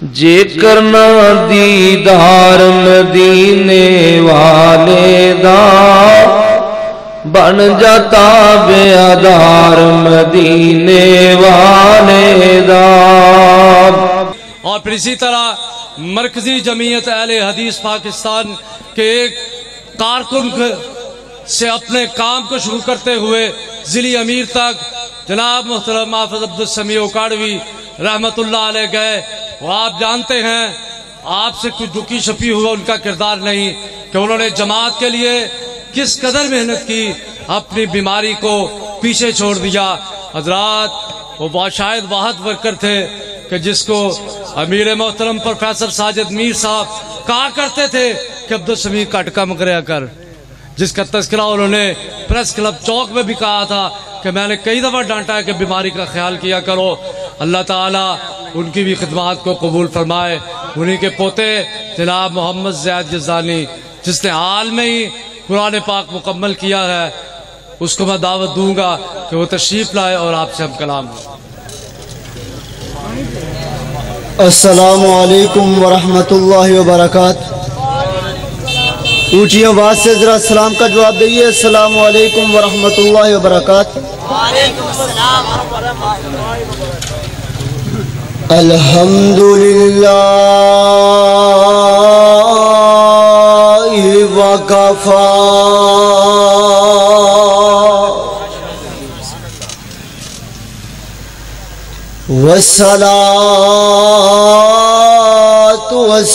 جے کرنا دیدار مدینے والے دا بن جاتا بیادار مدینے والے دا۔ اور پھر اسی طرح مرکزی جمعیت اہل حدیث پاکستان کے ایک کارکن سے اپنے کام کو شروع کرتے ہوئے ضلعی امیر تک جناب محترم حافظ عبدالسمیع اکاڑوی رحمت اللہ علیہ گئے۔ وہ آپ جانتے ہیں آپ سے کچھ دکھی شپی ہوا ان کا کردار نہیں کہ انہوں نے جماعت کے لیے کس قدر محنت کی، اپنی بیماری کو پیچھے چھوڑ دیا۔ حضرات وہ شاید واحد ورکر تھے کہ جس کو امیر محترم پروفیسر ساجد میر صاحب کہا کرتے تھے کہ عبدالسمیع کا اٹکا مکریا کر، جس کا تذکرہ انہوں نے پریس کلب چوک میں بھی کہا تھا کہ میں نے کئی دفعہ ڈانٹا ہے کہ بیماری کا خیال کیا کرو۔ اللہ تعالیٰ ان کی بھی خدمات کو قبول فرمائے۔ انہی کے پوتے جناب محمد زید جزانی جس نے حال میں ہی قرآن پاک مکمل کیا ہے، اس کو میں دعوت دوں گا کہ وہ تشریف لائے اور آپ سے ہم کلام ہوں۔ السلام علیکم ورحمۃ اللہ وبرکاتہ۔ اونچی آواز سے ذرا سلام کا جواب دئیے۔ السلام علیکم ورحمۃ اللہ وبرکاتہ۔ وعلیکم السلام ورحمۃ اللہ وبرکاتہ۔ الحمدللہ وکفا والصلاة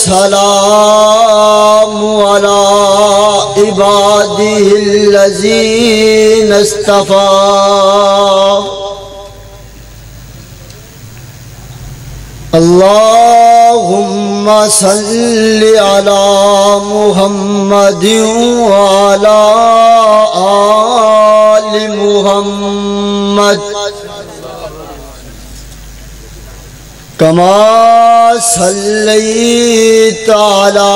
والسلام على عباده الذين اصطفى۔ اللهم صل على محمد وعلى آل محمد كما صليت على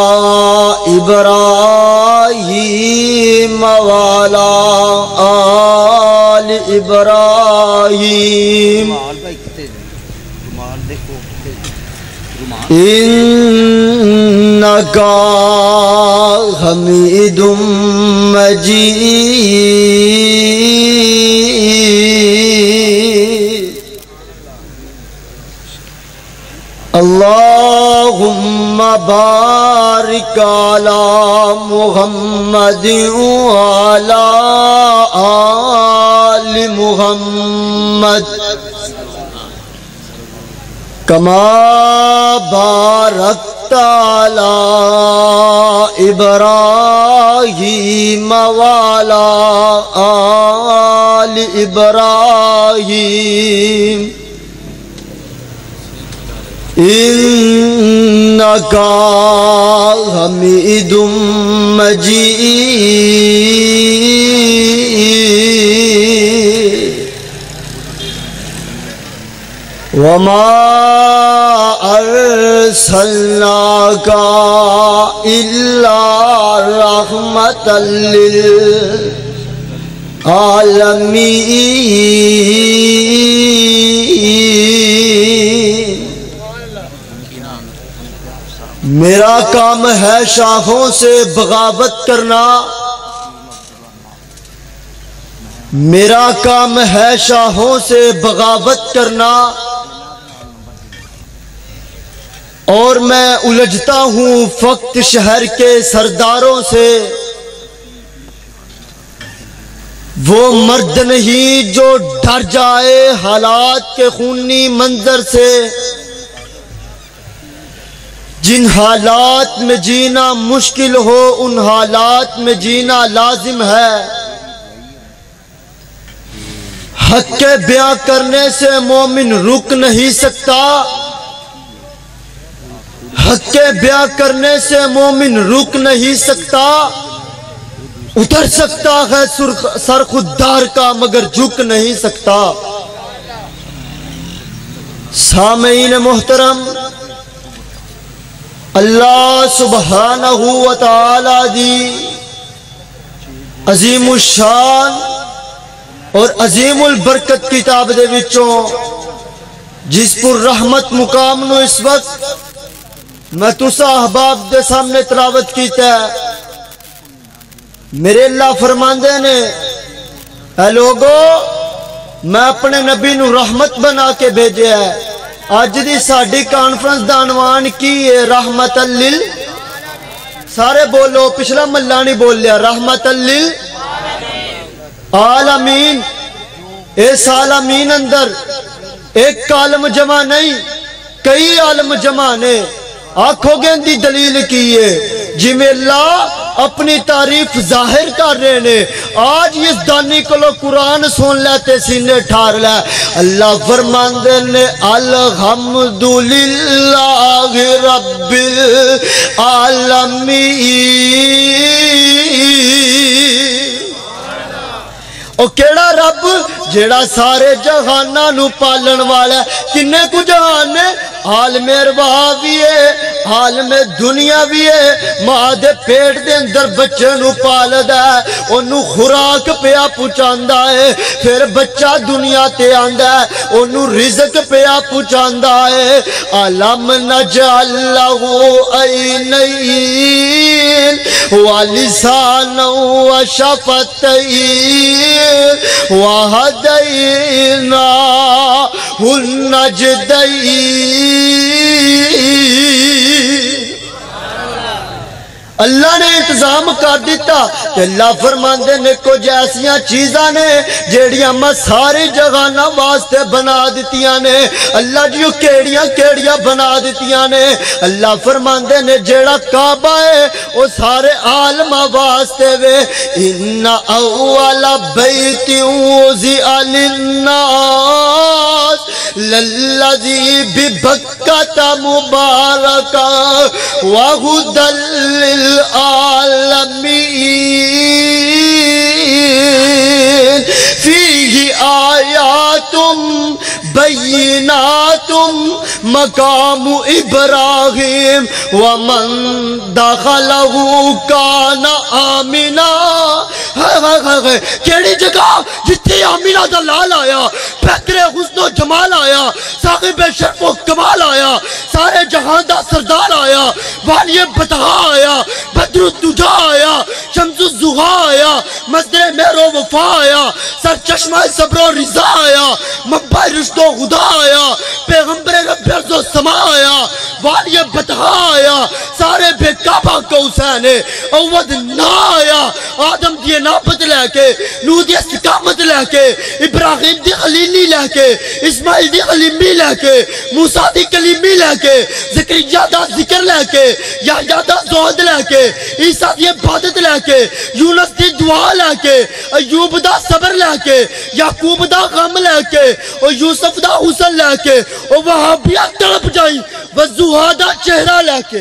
إبراهيم وعلى آل إبراهيم إنك حميد مجيد۔ اللهم بارك على محمد وعلى آل محمد كما باركت على إبراهيم وعلى آل إبراهيم إنك حميد مجيد۔ وما أرسلناك إلا رحمة للعالمين۔ میرا کام ہے شاخوں سے بغاوت کرنا، میرا کام ہے شاخوں سے بغاوت کرنا، اور میں الجھتا ہوں فقط شہر کے سرداروں سے۔ وہ مرد نہیں جو ڈر جائے حالات کے خونی منظر سے، جن حالات میں جینا مشکل ہو ان حالات میں جینا لازم ہے۔ حق کے بیاں کرنے سے مومن رک نہیں سکتا، حق کے بیاں کرنے سے مومن رک نہیں سکتا۔ اتر سکتا ہے سر خوددار کا مگر جھک نہیں سکتا۔ سامعین محترم، اللہ سبحانہ و تعالی دی عظیم الشان اور عظیم البرکت کتاب دے وچوں جس پر رحمت مقام نو اس وقت میں تسا احباب دے سامنے تلاوت کیتا ہے۔ میرے اللہ فرماندے نے اے لوگو میں اپنے نبی نو رحمت بنا کے بھیجے ہے۔ آج دی ساڑی کانفرنس دا عنوان کی ہے رحمت لل، سارے بولو، پچھلا ملہ نہیں بول لیا، رحمت لل عالمین۔ اس عالمین اندر ایک عالم جمع نہیں، کئی عالم جمع نے۔ آنکھوں گے اندی دلیل کی ہے جی میں اللہ اپنی تعریف ظاہر کر رہے نے۔ آج اس دانی کو لو قرآن سن لیتے سینے ٹھار لے۔ اللہ فرماندے نے الحمدللہ رب العالمین۔ او کیڑا رب جیڑا سارے جہانہ نو پالن والا ہے۔ کنے کو جہان نے عالم ارواح بھی ہے، عالم دنیا بھی ہے۔ ماں دے پیٹ دے اندر بچے نو پالدا ہے، انہوں خوراک پیا پچاندا ہے، پھر بچہ دنیا تے آندا ہے، انہوں رزق پیا پچاندا ہے۔ علم نجعل لہو عینین ولسانا وشفتین وَهَدَيْنَاهُ النَّجْدَيْنِ۔ اللہ نے انتظام کر دیتا کہ اللہ فرماندے نے کچھ ایسیاں چیزاں نے جیڑیاں میں ساری جگہاں واسطے بنا دیتیاں نے۔ اللہ جیو کیڑیاں بنا دیتیاں نے۔ اللہ فرماندے نے جیڑا کعبہ ہے وہ سارے عالم واسطے وے۔ ان اول بیت وضع للناس للذی ببکۃ مبارکا وہدی للعالمین فیہ آیات بینات مقام ابراہیم ومن دخلہ کان آمنا۔ کیڑی جگہ جتھے آمینہ دا لال آیا، بہتر حسن و جمال آیا، صاحب شرف و کمال آیا، سارے جہاں دا سردار آیا، والی بطحا آیا، بدر الدجا آیا، شمس الزغا آیا، مصدر مہر و وفا آیا، سر چشمہ صبر و رضا آیا، منبع رشد و خدا آیا، پیغمبر رب عرض و سما آیا، والی بطحا آیا، سارے بے کعبہ کو حسین اود نا آیا، آدم دیے نابت لے کے، نوح دی استقامت لے کے، ابراہیم دی خلیلی لے کے، اسماعیل دی خلیمی لے کے، موسیٰ دی کلیمی لے کے، زکریہ دا ذکر لے کے، یحییٰ دا زہد لے کے، عیسیٰ دی عبادت لے کے، یونس دی دعا لے کے، ایوب دا صبر لے کے، یعقوب دا غم لے کے، اور یوسف دا حسن لے کے، اور وہابیہ تڑپ جائیں وضحا دا چہرہ لے کے۔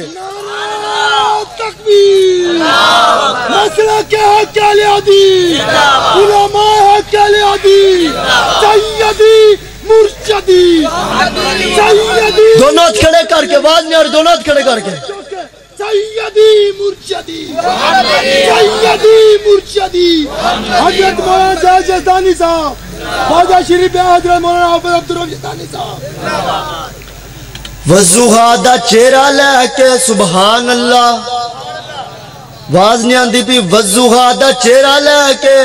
تکبیر مسئلہ کیا ہے کیا لیادی علماء ہے کیا لیادی سیدی مرشدی سیدی دونوں ہاتھ کھڑے کر کے آواز نہیں اور دونوں ہاتھ کھڑے کر کے سیدی مرشدی سیدی مرشدی حضرت مولانا زید یزدانی صاحب، خواجہ شریف حضرت مولانا حافظ عبدالرحیم یزدانی صاحب۔ وضحا دا چہرہ لے کے سبحان اللہ، واز نہیں آندی پی وضحا دا چہرہ لے کے،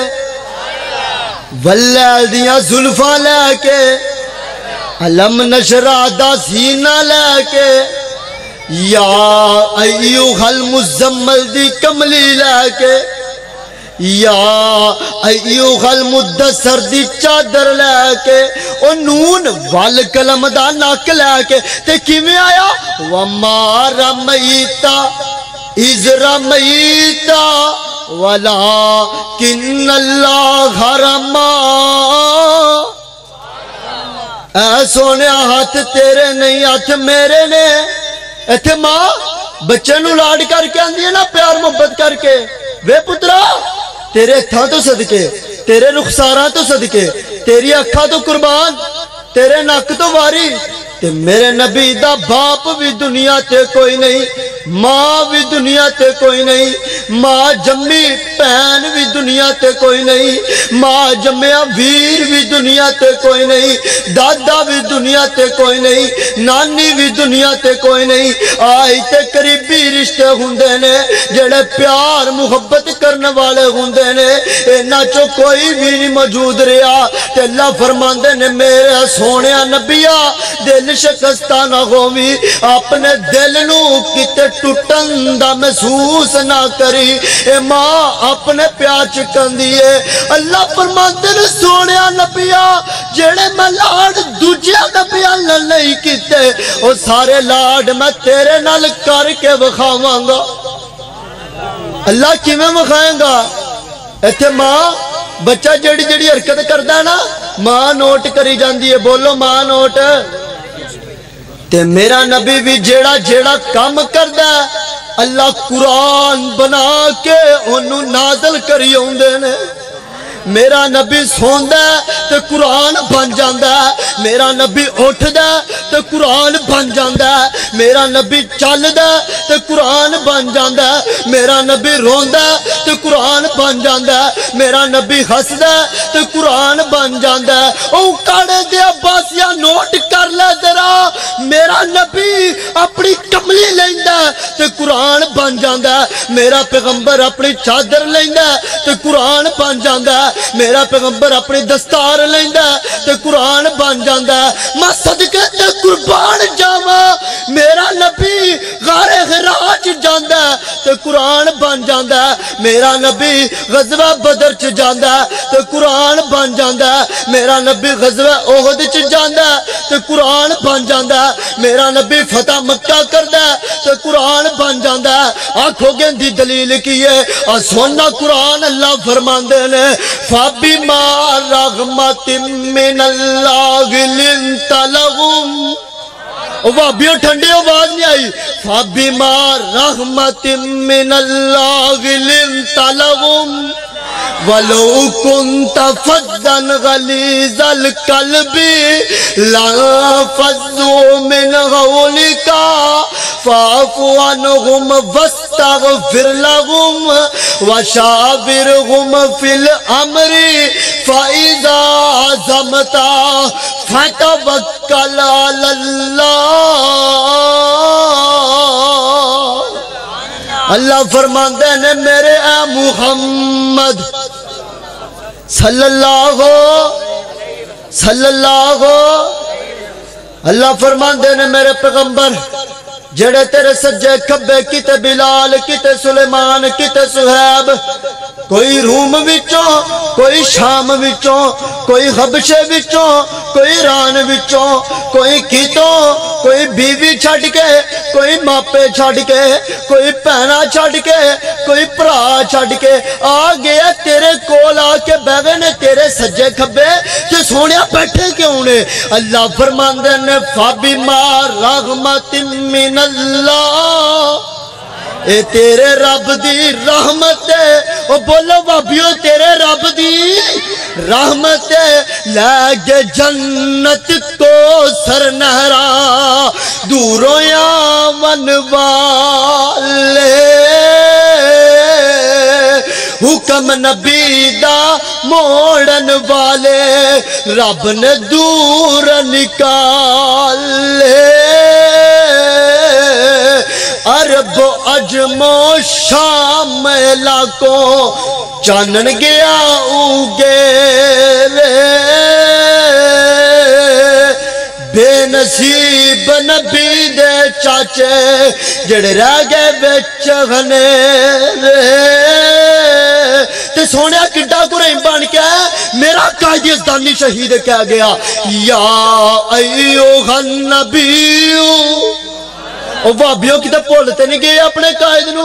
واللیل دیاں زلفاں لے کے، علم نشرہ دا سینہ لے کے، یا ایوہ المزمل دی کملی لے کے، یا ایوہ المدثر دی چادر لے کے، او نون والقلم دا ناک لے کے، تے کیویں آیا وَمَا رَمَيْتَ إِذْ رَمَيْتَ وَلَكِنَّ اللَّهَ رَمَى۔ اے سونے ہاتھ تیرے نہیں ہاتھ میرے نے۔ ایتھے ماں بچے نو لاڈ کر کے آندی ہے نا، پیار محبت کر کے، وے پترا تیرے تھا تو صدقے، تیرے رخساراں تو صدقے، تیری اکھا تو قربان، تیرے نک تو واری، تے میرے نبی دا باپ بھی دنیا تے کوئی نہیں، ماں بھی دنیا تے کوئی نہیں، ماں جمی بہن بھی دنیا تے کوئی نہیں، ماں جمیا ویر بھی دنیا تے کوئی نہیں، دادا بھی دنیا تے کوئی نہیں، نانی بھی دنیا تے کوئی نہیں۔ آئی تے قریبی رشتے ہوندے نے جڑے پیار محبت کرنے والے ہوندے نے، اینا چو کوئی بھی نہیں موجود رہا تے اللہ فرماندے نے میرے سونے نبیا دل شکستہ نہ ہووی، اپنے دل نو کتے ٹوٹن دا محسوس نہ کری، اے ماں اپنے پیار چکن دیئے۔ اللہ فرماندے نے سونے نبیا جڑے میں لاڈ دوجیا نبیا نہیں کیتے وہ سارے لاڈ میں تیرے نال کر کے وکھاواں گا۔ اللہ کیویں وکھائیں گا؟ ایتھے ماں بچہ جڑی جڑی حرکت کردا ہے نا ماں نوٹ کری جاندی ہے، بولو ماں نوٹ۔ تے میرا نبی بھی جیڑا جیڑا کام کردا ہے اللہ قرآن بنا کے انہوں نازل کری ہوندے نے۔ میرا نبی سوندا ہے تے قرآن بن جاندا ہے، میرا نبی اٹھدا ہے تے قرآن بن جاندا ہے، میرا نبی چلدا ہے تے قرآن بن جاندا ہے، میرا نبی روندا ہے تے قرآن بن جاندا ہے، میرا نبی ہسدا ہے تے قرآن بن جاندا ہے۔ او کاڑے دے عباسیہ نوٹ کر لے ذرا، میرا نبی اپنی کملی لیندا ہے تے قرآن بن جاندا ہے، میرا پیغمبر اپنی چادر لیندا ہے تے قرآن بن جاندا ہے، میرا پیغمبر اپنی دستار لیندا ہے تے قرآن بن جاندا ہے۔ میں صدقے تے قربان جاواں، میرا نبی غار حراء جاندا ہے تے قرآن بن جاندا ہے، میرا نبی غزوہ بدر چ جاندا ہے تے قرآن بن جاندا ہے، میرا نبی غزوہ احد چ جاندا ہے تے قرآن بن جاندا ہے، میرا نبی فتح مکہ کردا ہے تے قرآن بن جاندا ہے۔ آکھو گے دی دلیل کی ہے؟ سونا قرآن اللہ فرماندے نے فَبِمَا رَحْمَةٍ مِّنَ اللَّهِ لِنْتَ لَهُمْ، وابیوں ٹھنڈی آواز نہیں آئی، فَبِمَا رَحْمَةٍ مِّنَ اللَّهِ لِنْتَ لَهُمْ وَلَوْ كُنْتَ فَظًّا غَلِيظَ الْقَلْبِ لَانفَضُّوا مِنْ حَوْلِكَ فَاعْفُ عَنْهُمْ وَاسْتَغْفِرْ لَهُمْ وَشَاوِرْهُمْ فِي الْأَمْرِ فَإِذَا عَزَمْتَ فَتَوَكَّلْ عَلَى اللَّهِ۔ اللہ فرماندے نے میرے اے محمد صلی اللہ اللہ فرماندے نے میرے پیغمبر جڑے تیرے سجے کھبے کتے بلال کتے سلیمان کتے سہیب، کوئی روم وچوں کوئی شام وچوں کوئی حبشے وچوں کوئی ایران وچوں کوئی کیتوں کوئی بیوی چھڑ کے کوئی ماپے چھڑ کے کوئی پہنا چھڑ کے کوئی پرا چھڑ کے آ گیا تیرے کول آ کے بیٹھے نے تیرے سجے کھبے تے سونیا بیٹھے کیوں نے؟ اللہ فرماندے نے فَبِمَا رَحْمَةٍ مِّنَ اللَّهِ، اے تیرے رب دی رحمت ہے۔ او بولو بابیو تیرے رب دی رحمت ہے، لے جنت کو سر نہرا دوروں یامن والے، حکم نبی دا موڑن والے رب نے دور نکالے، عرب و عجم و شام علاقوں چانن گیا اوگے رے، بے نصیب نبی دے چاچے جڑے رہ گئے بچغنے رے۔ تے سونیا کڈا گرہم بن کے میرا قائد یزدانی شہید کہہ گیا یا ایوہ النبیو، او وابیوں کی تے بولتے نہیں گئے اپنے قائد نو،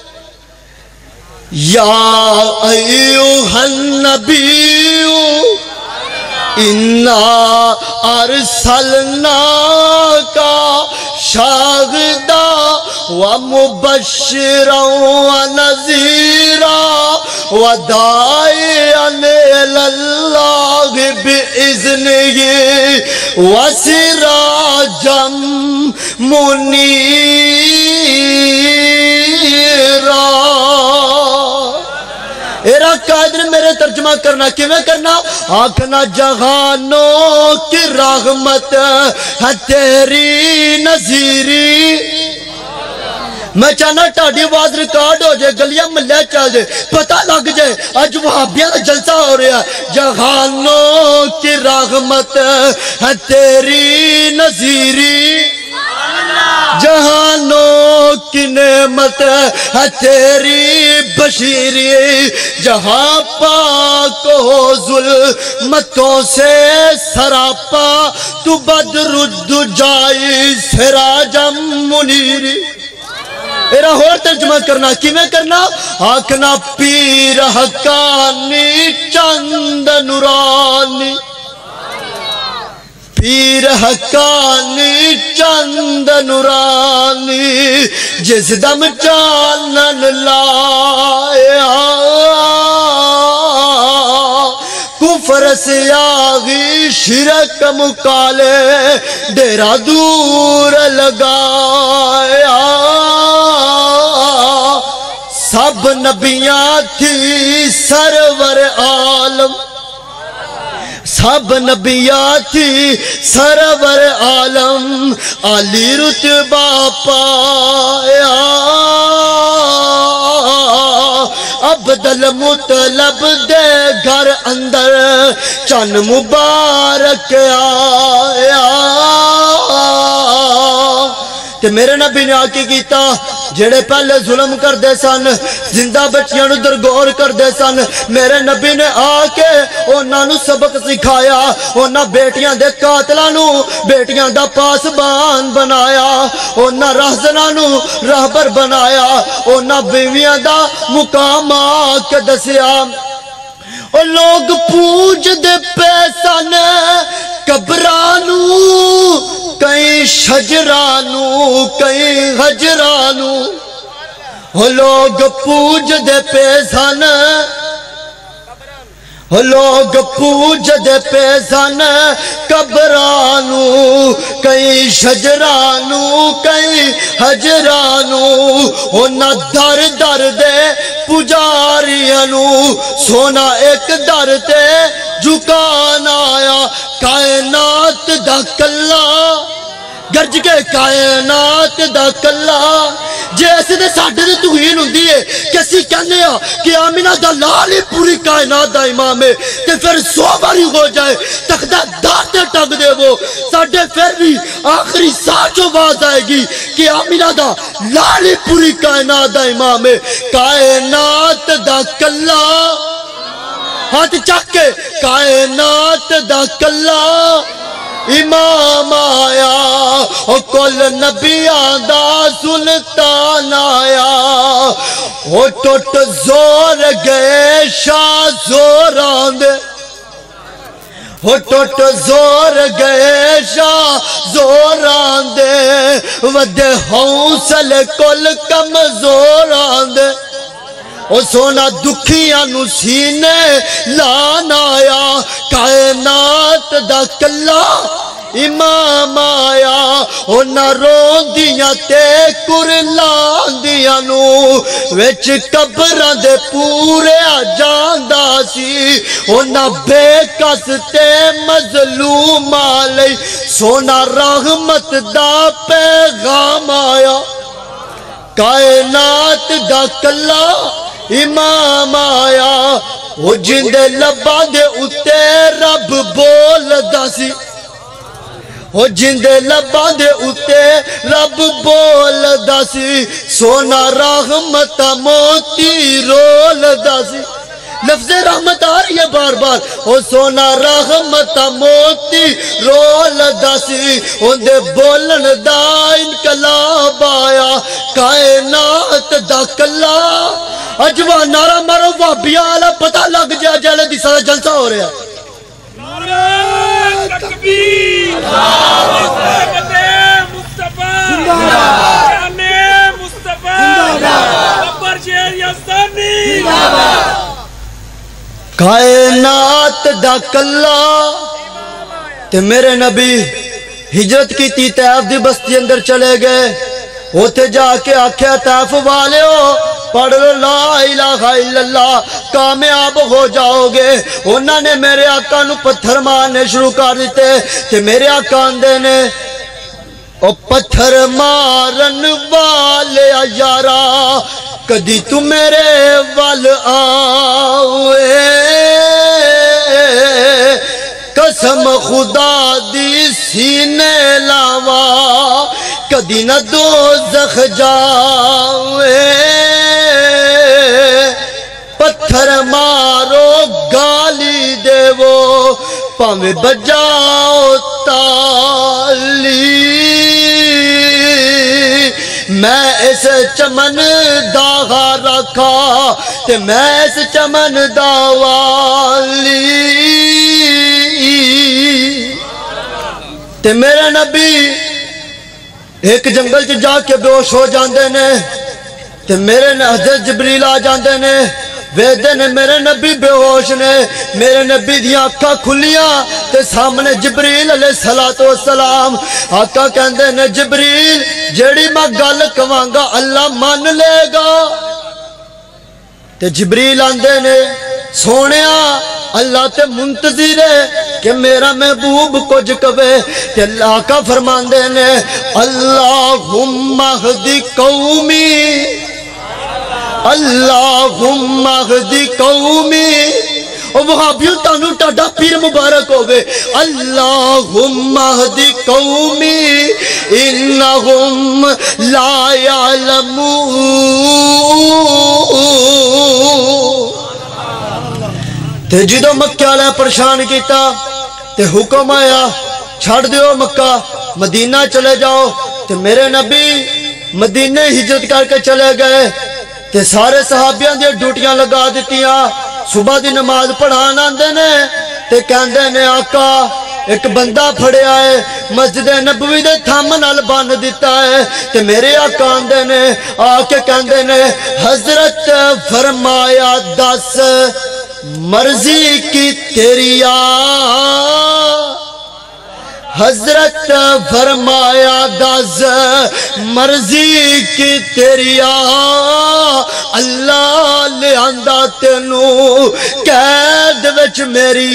یا ایوہ النبیو اِنَّا أَرْسَلْنَاكَ شَاهِدًا وَمُبَشِّرًا وَنَذِيرًا وَدَاعِيًا إِلَى اللَّهِ بِإِذْنِهِ وَسِرَاجًا مُنِيرًا۔ قائد نے میرے ترجمہ کرنا کیویں کرنا آکھنا جہانوں کی رحمت ہے تیری نظیری میں چاہنا ٹاڑی آواز ریکارڈ ہو جائے گلیاں ملے چل جائے پتہ لگ جائے اج وہابیاں کا جلسہ ہو رہا ہے جہانوں کی رحمت ہے تیری نظیری جہانوں کی نعمت ہے تیری بشیری جہاں پاک ہو ظلمتوں سے سراپا تو بدر الدجائی سراجم منیری ایرا اور ترجمہ کرنا کیویں کرنا آکھنا پیر حقانی چند نورانی پیر حقانی چند نورانی جس دم چانن لایا کفر سے آگی شرک مکالے ڈیرہ دور لگایا سب نبیاں تھی سرور عالم سب نبیاں تھی سرور عالم علی رتبہ پایا عبد المطلب دے گھر اندر چن مبارک آیا کہ میرے نبی نے آکی کیتا جڑے پہلے ظلم کر دے سن زندہ بچیاں نو درگور کر دے سن میرے نبی نے آکے انہاں نو سبق سکھایا انہاں بیٹیاں دے قاتلاں نو بیٹیاں دا پاسبان بنایا انہاں راہزناں نو راہبر بنایا انہاں بیویاں دا مقام آکے دسیا اور لوگ پوج دے پیسان قبرانو کئی شجرانو کئی غجرانو لوگ پوج دے پیسان لوگ پوج دے پیسان قبرانو کئی شجرانو کئی حجرانو انہا در در دے پجاریانو سونا ایک در تے جھکان آیا کائنات دا کلا گرج کے کائنات دا کلا جیسے دے ساڑھے دے توہین ہوندی ہے کسی کہنے ہاں کہ آمینہ دا لال ہی پوری کائنات دا امام ہے کہ پھر 100 باری ہو جائے تختہ داتے ٹک دے وہ ساڑھے پھر بھی آخری ساچو باز آئے گی کہ آمینہ دا لال ہی پوری کائنات دا امام ہے کائنات دا کلا ہاتھ چک کے کائنات دا کلا امام آیا اور کل نبیان دا سلطان آیا وہ ٹوٹ زور گئے شاہ زوران دے وہ ٹوٹ زور گئے شاہ زوران دے ودے حوصل کل کمزوران دے او سونا دکھیاں نو سینے لان آیا کائنات دا کلا امام آیا او نہ رون دیاں تے کرلان دیاں نو ویچ قبران دے پورے جاندہ سی او نہ بے کس تے مظلوم آلئی سونا رحمت دا پیغام آیا کائنات دا کلا امام آیا وہ جندے لبا دے اتے رب بول دا سی وہ جندے لبا دے اتے رب بول دا سی سونا رحمت موتی رول دا سی لفظ رحمت آ رہی ہے بار بار او سونا رحمت موتی رول دا سی اندے بولن دا انقلاب آیا کائنات دا کلا اجوا نارا مارو وابیا آلہ پتہ لگ جا جالے دی سارا جلسہ ہو رہا ہے نعرہ تکبیر محمد مصطفیٰ جان مصطفیٰ ببر شہر یزدانی کائنات دا کلا تے میرے نبی ہجرت کی تی طیف دی بستی اندر چلے گئے اوتھے جا کے آکھیا طائف والیو پڑھ لو لا الہ الا اللہ کامیاب ہو جاؤ گے. انہوں نے میرے آقا نو پتھر مارنے شروع کر دیتے کہ میرے آقا آندے نے او پتھر مارن والے یارا کدی تو میرے وال آوے قسم خدا دی سینے لاوا کدی نہ دوزخ جاوے. پتھر مارو گالی دے وہ پاویں بجاؤ تالی میں اس چمن دا رکھا تے میں اس چمن دا والی. تے میرے نبی ایک جنگل چ جا کے بے ہوش ہو جاندے نے تے میرے حضرت جبریل آ جاندے نے ویدے نے میرے نبی بے ہوش نے میرے نبی دیاں آنکھاں کھلیاں تے سامنے جبریل علیہ السلام. آقا کہندے نے جبریل جیڑی میں گل کواںگا اللہ مان لے گا. تے جبریل آندے نے سونیا اللہ تے منتظر ہے کہ میرا محبوب کچھ کبے. تے آقا فرماندے نے اللہم اہدی قومی اللہم اہدی قومی. او وہابیوں تانوں ٹاڈا پیر مبارک ہوگے. اللہم اہدی قومی انہم لا یعلمون. تے جدو مکہ والے پریشان کیتا تے حکم آیا چھڑ دیو مکہ مدینہ چلے جاؤ. تے میرے نبی مدینہ ہجرت کر کے چلے گئے تے سارے صحابیاں دی ڈیوٹیاں لگا دیتیاں. صبح دی نماز پڑھان آندے نے تے کہندے نے آقا ایک بندہ پھڑیا ہے مسجد نبوی دے تھم نال بن دیتا ہے. تے میرے آقا آندے نے آ کے کہندے نے حضرت فرمایا دس مرضی کی تیری حضرت فرمایا دس مرضی کی تیری اللہ لے آندہ تینو قید وچ میری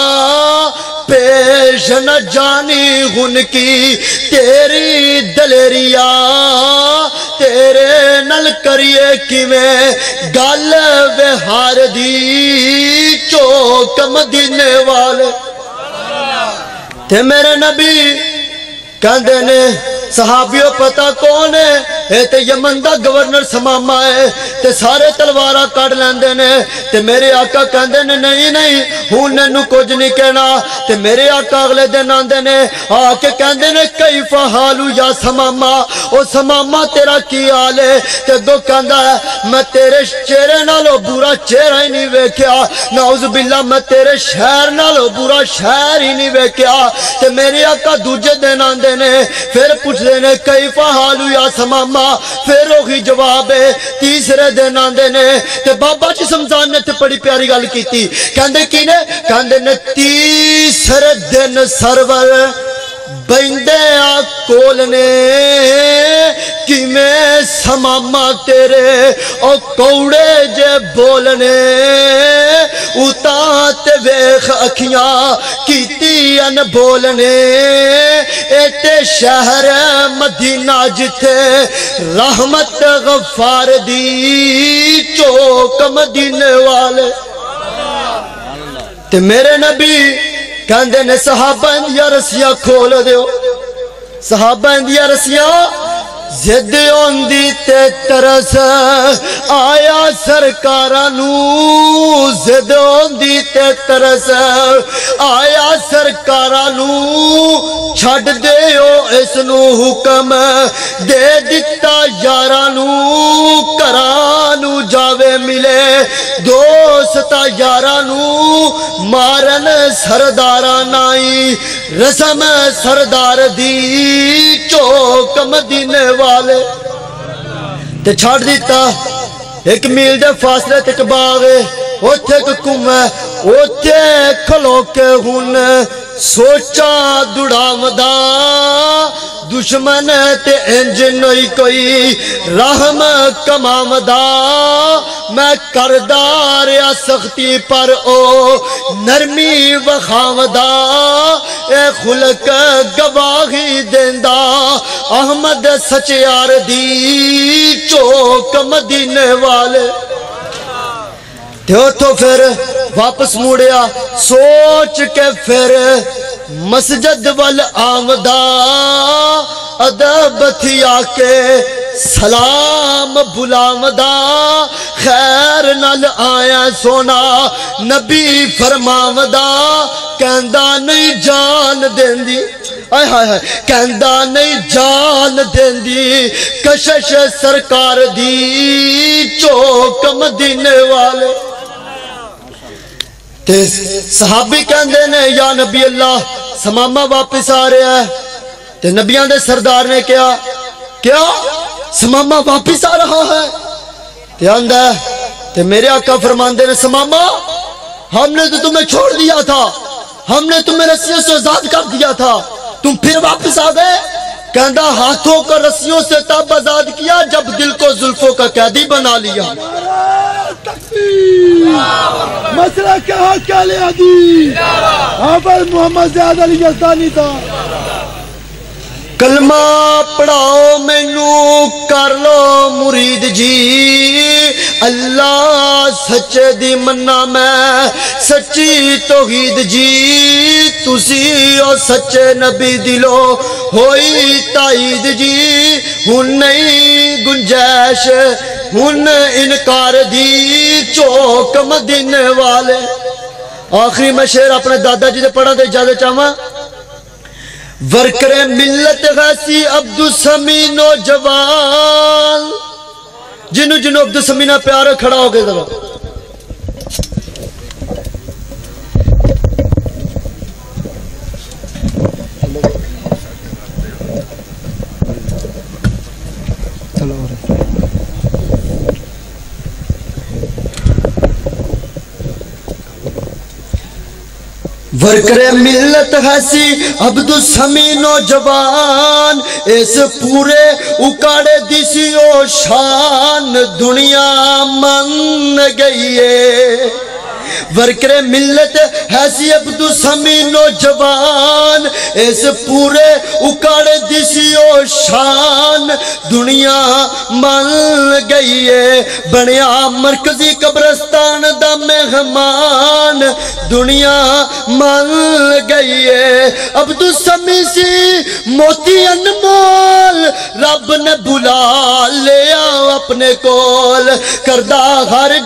پیش نہ جانی ہن کی تیری دلیریا تیرے نل کریے کیویں گل وہار دی چوک مدینے والے. تے میرے نبی کہندے نے صحابیوں پتہ کون ہے اے تے یمن دا گورنر سماما ہے تے سارے تلوارہ کٹ لیندے نے. تے میرے آقا کہندے نے نہیں نہیں ہن نینو کچھ نہیں کہنا. تے میرے آقا اگلے دن آندے نے آ کے کہندے نے کیف حالو یا سماما او سماما تیرا کی حال ہے. تے دو کہندا ہے میں تیرے چہرے نالوں برا چہرہ ہی نہیں ویکھیا نعوذ باللہ میں تیرے شہر نالوں برا شہر ہی نہیں ویکھیا. تے میرے آقا دوجے دن آندے نے پھر پوچھ دینے کیف حالو یا سماما پھر وہی جواب ہے. تیسرے دن آندے نے تے بابا جی سمزان نے تے بڑی پیاری گل کیتی کہندے کی نے کہندے نے تیسرے دن سرور بیندے کولنے کی میں سماما تیرے او کوڑے جے بولنے اتاتے ویخ اکھیاں کیتی ان بولنے ایتے شہر مدینہ جتے رحمت غفار دی چوک مدینے والے. تے میرے نبی کہندے نے صحابہ اندیا رسیاں کھول دیو صحابہ اندیا رسیاں زد اوندی تے ترس آیا سرکارانو زد اوندی تے ترس آیا سرکارانو چھڑ دیو اسنو حکم دے دیتا یارانو کرانو جاوے ملے دوستا یارانو مارن سردارانائی رسم سردار دی چوک مدینے والے. تے چھاڑ دیتا ایک میل دے فاصلے تک باغ ہے اوتھے ایک کم ہے اوتھے کھلو کے ہن سوچا دڑاودا دشمن تے انج نہیں کوئی رحم کماودا میں کرداریا سختی پر او نرمی وخاودا اے خلق گواہی دیندا احمد سچیار دی چوک مدینے والے تو پھر واپس موڑیا سوچ کے پھر مسجد وال آمدہ ادب تھیا کے سلام بلامدہ خیر نال آیا سونا نبی فرمامدہ کہندہ نہیں جان دین دی کہندہ نہیں جان دین دی کشش سرکار دی چوک مدینے والے صحابی کہندے نے یا نبی اللہ سمامہ واپس آ رہا ہے تے نبیان دے سردار نے کیا سمامہ واپس آ رہا ہے تے آندہ تے میرے آقا فرماندے نے سمامہ ہم نے تو تمہیں چھوڑ دیا تھا ہم نے تمہیں رسیوں سے آزاد کر دیا تھا تم پھر واپس آ گئے کہندہ ہاتھوں کو رسیوں سے تب آزاد کیا جب دل کو زلفوں کا قیدی بنا لیا مسئلہ کیا حق علی حدیث حافظ محمد زیاد علی یزدانی تھا کلمہ پڑھاؤ مینوں کر لو مرید جی اللہ سچے دی مننا میں سچی توحید جی تسی او سچے نبی دلو ہوئی تائید جی ہن نہیں گنجائش ہن انکار دی چوک مدینے والے آخری میں شعر اپنے دادا جی دے پڑھا دے اجازت چاہواں ورکر ملت غیسی عبدالسمی نوجوان جنو عبدالسمی نہ پیارے کھڑا ہو گئے ذرا ورکر ملت حسی عبدالسمی نوجوان اس پورے اکاڑے دیسیو شان دنیا من گئی ہے ورکر ملت حیثی عبدالسمی نوجوان اس پورے اکاڑے دیسیو شان دنیا من گئی ہے بنیا مرکزی قبرستان دا مہمان دنیا من گئی ہے عبدالسمی سی موتی انمول رب نے بلا لیا اپنے کول کردہ گھر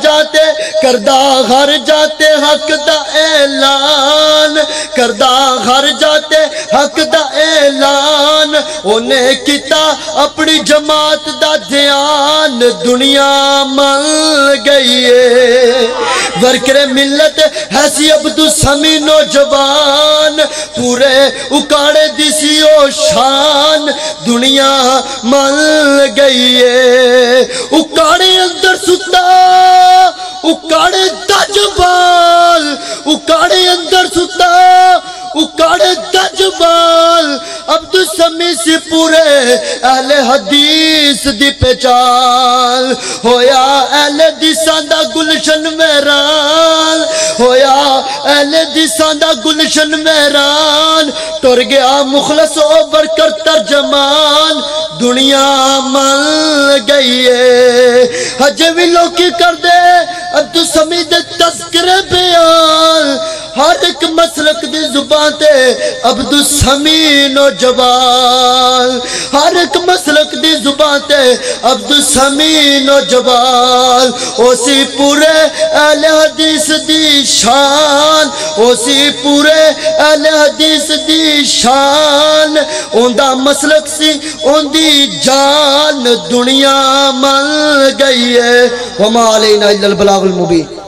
جاتے حق دا اعلان کردہ گھر جاتے حق دا اعلان انہیں کیتا اپنی جماعت دا دھیان دنیا من گئی ہے ورکر ملت حیثی عبدالسمی نوجوان پورے اکاڑے دیسیو شان دنیا من گئی ہے اکاڑے اندر ستا اکاڑے دجبال اکاڑے اندر ستا اکاڑے دجبال عبدالسمی سی پورے اہل حدیث دی پہچان ہویا اہل حدیثاں دا گلشن ویران ہویا اہل حدیثاں دا گلشن ویران ٹر گیا مخلص و برکر ترجمان دنیا من گئی ہے حجے بھی لوکی کر دے عبدالسمی دے تذکرے بیان ہر ایک مسلک دی زبان تے عبدالسمی نوجوان ہر ایک مسلک دی زبان تے عبدالسمی نوجوان اسی پورے اہل حدیث دی شان اسی پورے اہل حدیث دی شان اندہ مسلک سی اندی جان دنیا من گئی ہے وما علینا الا البلاغ المبین